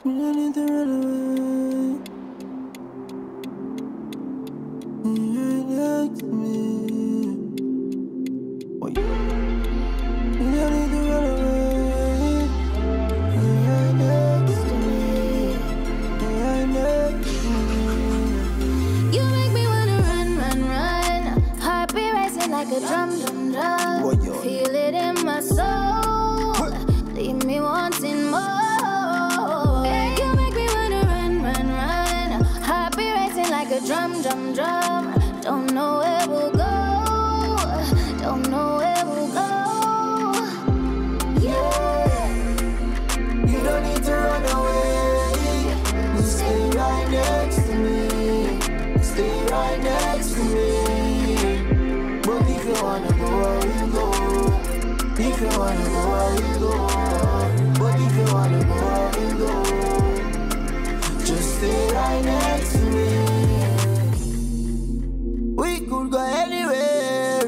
You don't need to run away. You're next to me. Oh, you don't need to run away. You're next to me. You're next to me. You make me wanna run, run, run. Heart be racing like a drum, drum, drum. Feel it in my soul. Leave me wanting more. You make me wanna run, run, run. Heart be racing like a drum, drum, drum. Don't know where we'll go. Don't know where we'll go. Yeah. You don't need to run away. You stay right next to me. Stay right next to me. But if you wanna go, you go. If you wanna go, you go. But if you wanna go, you go. Just stay right next to me. We could go anywhere.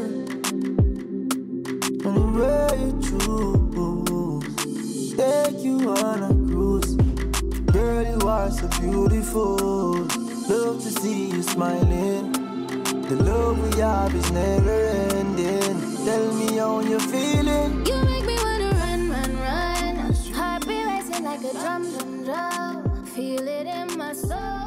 Anywhere you choose. Take you on a cruise. Girl, you are so beautiful. Love to see you smiling. The love we have is never ending. Tell me how you're feeling. You make me wanna run, run, run. Heart be racing like a drum, drum, drum. Feel it in my soul.